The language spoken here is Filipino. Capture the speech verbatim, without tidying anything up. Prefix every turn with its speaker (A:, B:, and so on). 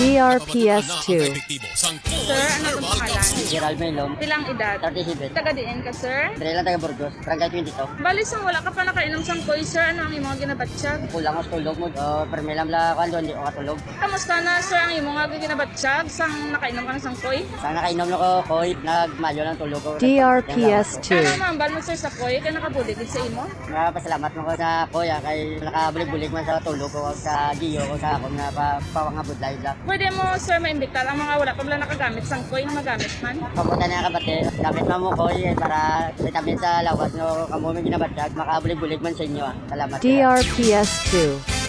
A: D R P S two.
B: Sir, ano itong pangalan?
C: Gerald Melon,
B: Pilang edad?
C: thirty-seven.
B: Taga diin ka, sir?
C: Dre lang taga Burgos, Barangay twenty-two.
B: Bali sa wala ka pa nakainom sang koy, sir. Ano ang imong ginabatsyag?
C: Kulang ako sa tulog mo. Uh, permilam la kwan doon, di ko katulog.
B: Kamusta na, sir, ang imong nga ginabatsyag sang nakainom ka na sang koy?
C: Sana nakainom na ko, koy, nagmayo ng tulog ko.
A: D R P S two.
B: Ano mambal mo, sir, sa koy? Kaya nakabuligid sa imo?
C: Nga, pasalamat mo ko sa koy, ah, kay nakabulig-bulig man sa tulog ko, sa Gio ko, sa ako na pa, pawangabot live lang.
B: Pwede mo, sir, maimbitar ang mga wala pa wala nakagamit sang koy na magamit man?
C: Papunta na kabate, gamit mo mo koy, eh, para vitamin sa lawas no, kamo may ginabatag, makabulig-bulig man sa inyo. Ah. Salamat.
A: D R P S two.